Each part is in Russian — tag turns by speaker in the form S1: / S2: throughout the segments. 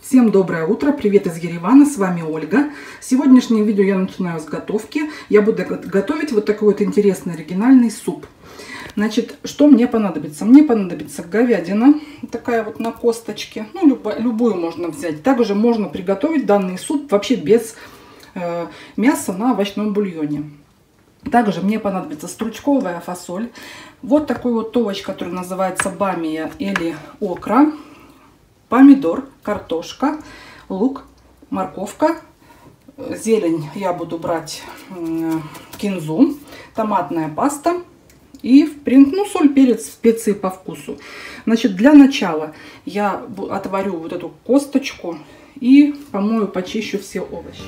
S1: Всем доброе утро, привет из Еревана, с вами Ольга. Сегодняшнее видео я начинаю с готовки. Я буду готовить вот такой вот интересный оригинальный суп. Значит, что мне понадобится? Мне понадобится говядина, такая вот на косточке, ну любую можно взять. Также можно приготовить данный суп вообще без мяса на овощном бульоне. Также мне понадобится стручковая фасоль, вот такой вот овощ, который называется бамия или окра, помидор, картошка, лук, морковка, зелень я буду брать кинзу, томатная паста и соль, перец, специи по вкусу. Значит, для начала я отварю вот эту косточку и помою, почищу все овощи.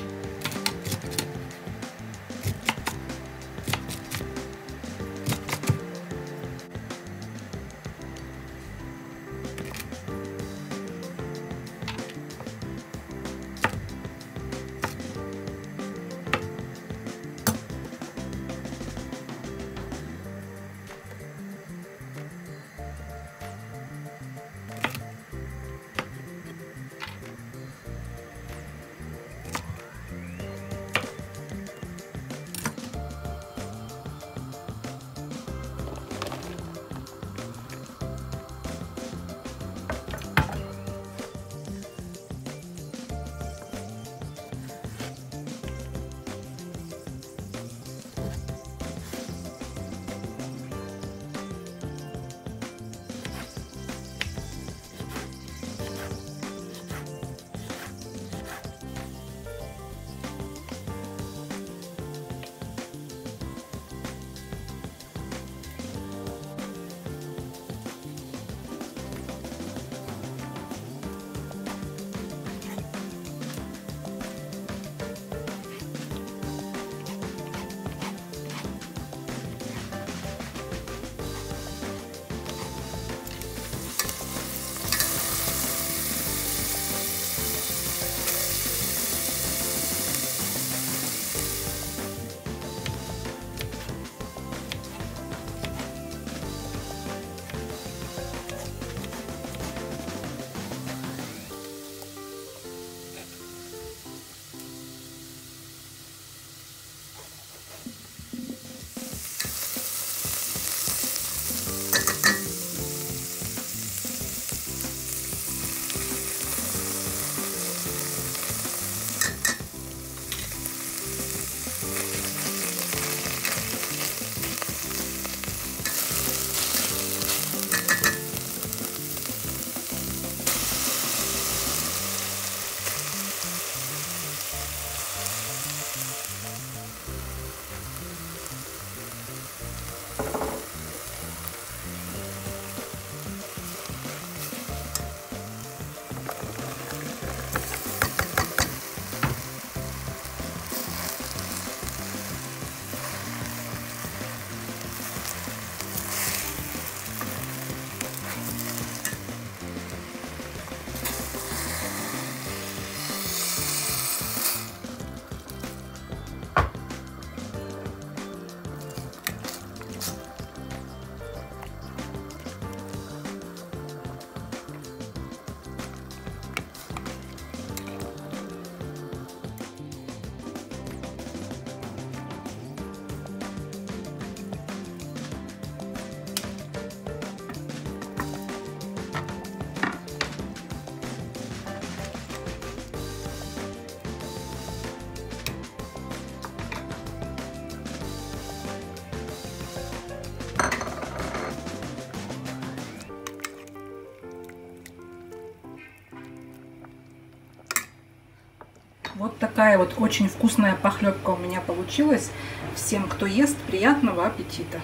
S1: Вот такая вот очень вкусная похлебка у меня получилась. Всем, кто ест, приятного аппетита.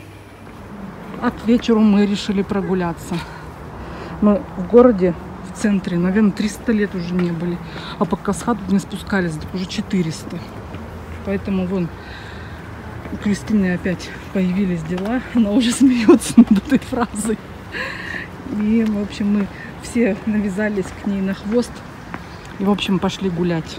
S1: А к вечеру мы решили прогуляться. Мы в городе, в центре, наверное, 300 лет уже не были. А по Касхаду не спускались, так уже 400. Поэтому вон у Кристины опять появились дела. Она уже смеется над этой фразой. И, в общем, мы все навязались к ней на хвост. И, в общем, пошли гулять.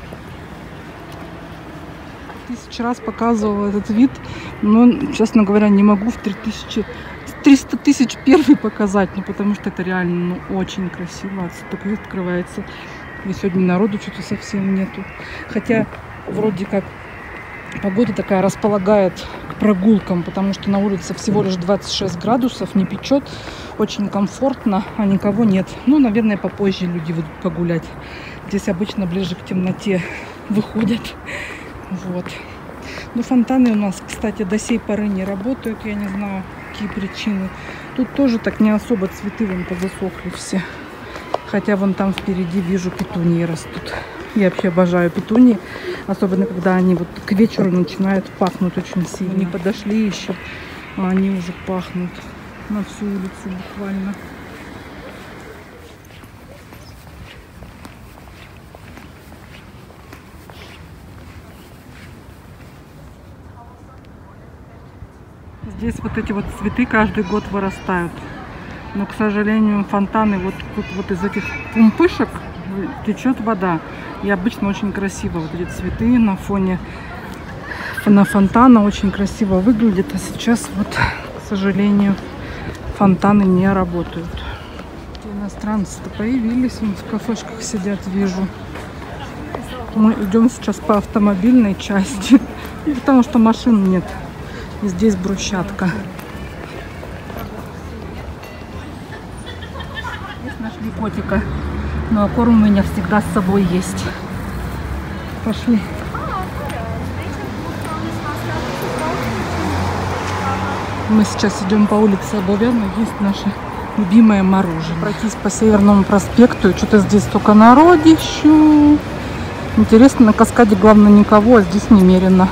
S1: 1000 раз показывала этот вид, но, честно говоря, не могу в 300 тысяч первый показать, ну, потому что это реально очень красиво. Такой открывается И сегодня народу что-то совсем нету. Хотя вроде как погода такая располагает к прогулкам, потому что на улице всего лишь 26 градусов, не печет, очень комфортно, а никого нет. Ну, наверное, попозже люди будут погулять. Здесь обычно ближе к темноте выходят. Вот. Ну, фонтаны у нас, кстати, до сей поры не работают. Я не знаю, какие причины. Тут тоже так не особо цветы вон позасохли все. Хотя вон там впереди вижу петунии растут. Я вообще обожаю петунии. Особенно, когда они вот к вечеру начинают пахнуть очень сильно. Не подошли еще, а они уже пахнут на всю улицу буквально. Здесь вот эти вот цветы каждый год вырастают. Но, к сожалению, фонтаны вот из этих пумпышек течет вода. И обычно очень красиво вот эти цветы на фоне фонтана очень красиво выглядит. А сейчас вот, к сожалению, фонтаны не работают. Иностранцы-то появились, вон в кафешках сидят, вижу. Мы идем сейчас по автомобильной части, потому что машин нет. И здесь брусчатка. Здесь нашли котика. Но корм у меня всегда с собой есть. Пошли. Мы сейчас идем по улице Обувяна. Есть наше любимое мороженое. Пройтись по Северному проспекту. Что-то здесь только народищу. Интересно, на каскаде главное никого, а здесь немерено.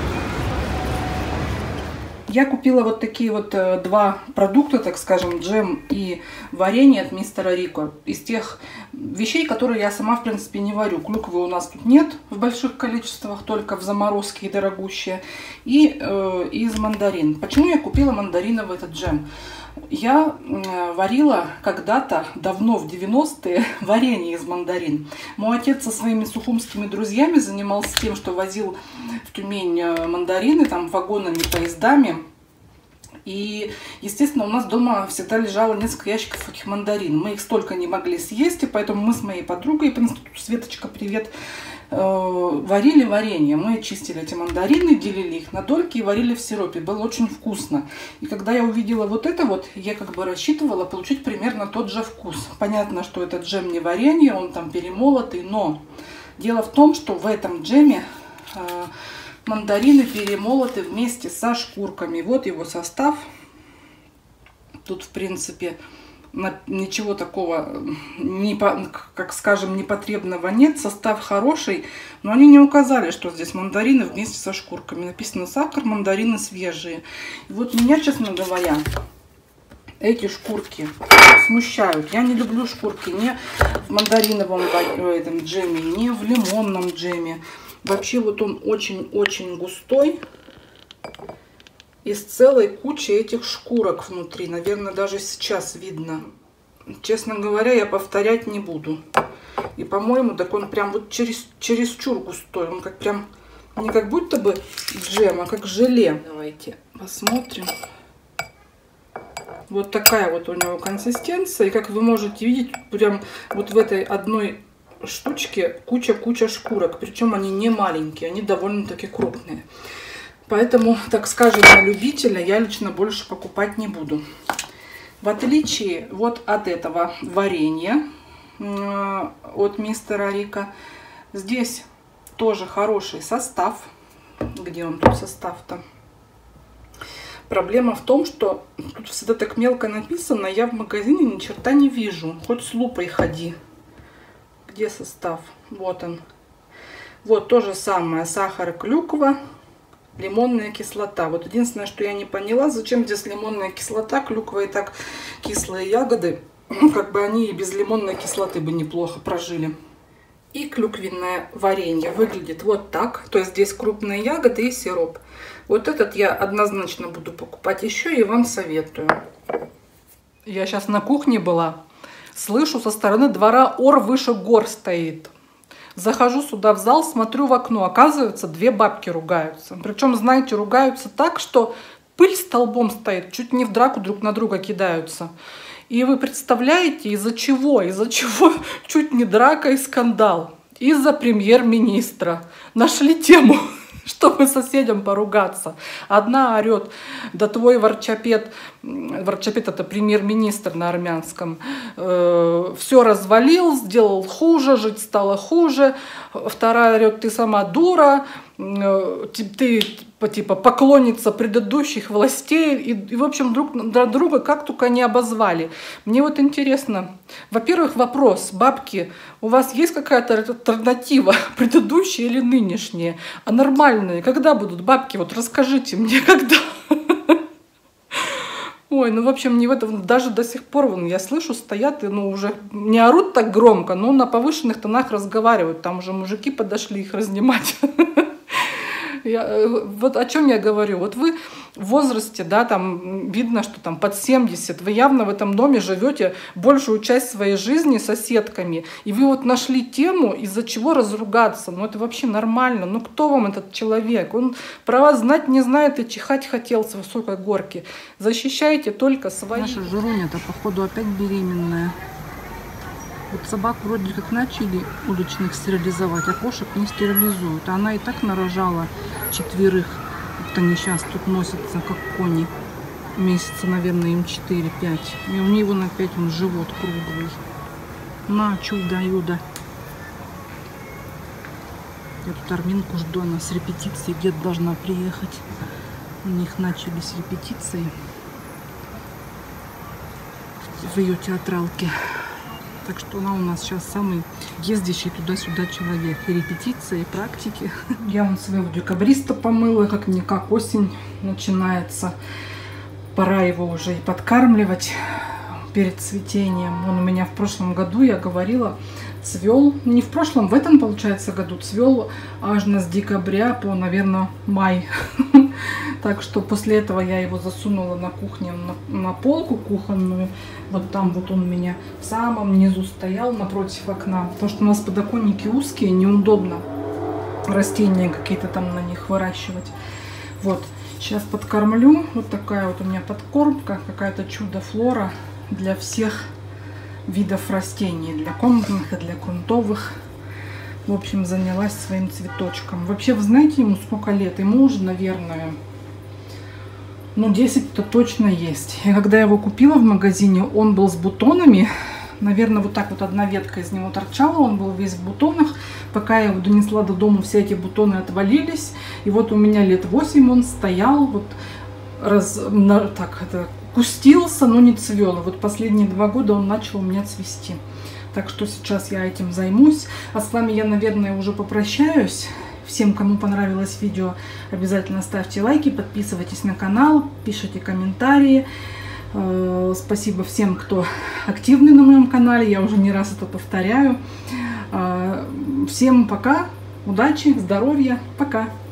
S1: Я купила вот такие вот два продукта, так скажем, джем и варенье от мистера Рико. Из тех вещей, которые я сама, в принципе, не варю. Клюквы у нас тут нет в больших количествах, только в заморозке и дорогущие. И из мандарин. Почему я купила мандариновый этот джем? Я варила когда-то, давно, в 90-е, варенье из мандарин. Мой отец со своими сухумскими друзьями занимался тем, что возил в Тюмень мандарины, там, вагонами, поездами. И, естественно, у нас дома всегда лежало несколько ящиков этих мандарин. Мы их столько не могли съесть, и поэтому мы с моей подругой, по институту, Светочка, привет, варили варенье. Мы чистили эти мандарины, делили их на дольки и варили в сиропе. Было очень вкусно. И когда я увидела вот это вот, я как бы рассчитывала получить примерно тот же вкус. Понятно, что это джем не варенье, он там перемолотый, но дело в том, что в этом джеме мандарины перемолоты вместе со шкурками. Вот его состав. Тут, в принципе, ничего такого, как скажем, непотребного нет. Состав хороший, но они не указали, что здесь мандарины вместе со шкурками. Написано сахар, мандарины свежие. И вот меня, честно говоря, эти шкурки смущают. Я не люблю шкурки ни в мандариновом этом джеме, ни в лимонном джеме. Вообще вот он очень-очень густой. Из целой кучи этих шкурок внутри. Наверное, даже сейчас видно. Честно говоря, я повторять не буду. И, по-моему, так он прям вот чересчур густой. Он как прям, не как будто бы джем, а как желе. Давайте посмотрим. Вот такая вот у него консистенция. И как вы можете видеть, прям вот в этой одной штучке куча шкурок. Причем они не маленькие, они довольно-таки крупные. Поэтому, так скажем, на любителя я лично больше покупать не буду. В отличие вот от этого варенья от мистера Рико, здесь тоже хороший состав. Где он тут состав-то? Проблема в том, что тут всегда так мелко написано, я в магазине ни черта не вижу. Хоть с лупой ходи. Где состав? Вот он. Вот то же самое. Сахар и клюква. Лимонная кислота. Вот единственное, что я не поняла, зачем здесь лимонная кислота, клюква и так кислые ягоды. Ну, как бы они и без лимонной кислоты бы неплохо прожили. И клюквенное варенье выглядит вот так. То есть здесь крупные ягоды и сироп. Вот этот я однозначно буду покупать еще и вам советую. Я сейчас на кухне была. Слышу, со стороны двора ор выше гор стоит. Захожу сюда в зал, смотрю в окно. Оказывается, две бабки ругаются. Причем, знаете, ругаются так, что пыль столбом стоит. Чуть не в драку друг на друга кидаются. И вы представляете, из-за чего? Из-за чего чуть не драка и скандал. из-за премьер-министра. Нашли тему, чтобы соседям поругаться. Одна орет: да твой ворчапет, ворчапет это премьер-министр на армянском, все развалил, сделал хуже, жить стало хуже. Вторая орет: ты сама дура, ты типа поклонница предыдущих властей. И в общем, друг друга как только не обозвали. Мне вот интересно, во-первых, вопрос: бабки, у вас есть какая-то альтернатива, предыдущие или нынешние? А нормальные когда будут бабки? Вот расскажите мне, когда? Ой, ну в общем, не в этом, даже до сих пор, вон, я слышу, стоят и уже не орут так громко, но на повышенных тонах разговаривают. Там уже мужики подошли их разнимать. Вот о чем я говорю. Вот вы в возрасте, да, там видно, что там под 70, вы явно в этом доме живете большую часть своей жизни с соседками, и вы вот нашли тему, из-за чего разругаться. Ну это вообще нормально. Ну кто вам этот человек? Он про вас знать не знает и чихать хотел с высокой горки. Защищайте только свои. Наша Жируня-то, походу, опять беременная. Вот собак вроде как начали уличных стерилизовать, а кошек не стерилизуют. Она и так нарожала 4. Вот они сейчас тут носятся, как кони. Месяца, наверное, им 4-5. И у него опять он живот круглый. На, чудо-юдо. Я тут Арминку жду, она с репетицией где-то должна приехать. У них начались репетиции в ее театралке. Так что она у нас сейчас самый ездящий туда-сюда человек. И репетиции, и практики. Я вон своего декабриста помыла, как-никак осень начинается. Пора его уже и подкармливать перед цветением. Он у меня в прошлом году, я говорила, цвел. Не в прошлом, в этом, получается, году цвел аж с декабря по, наверное, май. Так что после этого я его засунула на кухне, на полку кухонную. Вот там вот он у меня в самом низу стоял, напротив окна. Потому что у нас подоконники узкие, неудобно растения какие-то там на них выращивать. Вот, сейчас подкормлю. Вот такая вот у меня подкормка, какая-то чудо-флора для всех видов растений. Для комнатных и для грунтовых. В общем, занялась своим цветочком. Вообще, вы знаете, ему сколько лет? Ему уже, наверное, 10-то точно есть. И когда я его купила в магазине, он был с бутонами. Наверное, вот так вот одна ветка из него торчала. Он был весь в бутонах. Пока я его донесла до дома, все эти бутоны отвалились. И вот у меня лет 8 он стоял, вот кустился, но не цвел. Вот последние 2 года он начал у меня цвести. Так что сейчас я этим займусь. А с вами я, наверное, уже попрощаюсь. Всем, кому понравилось видео, обязательно ставьте лайки, подписывайтесь на канал, пишите комментарии. Спасибо всем, кто активный на моем канале. Я уже не раз это повторяю. Всем пока, удачи, здоровья, пока.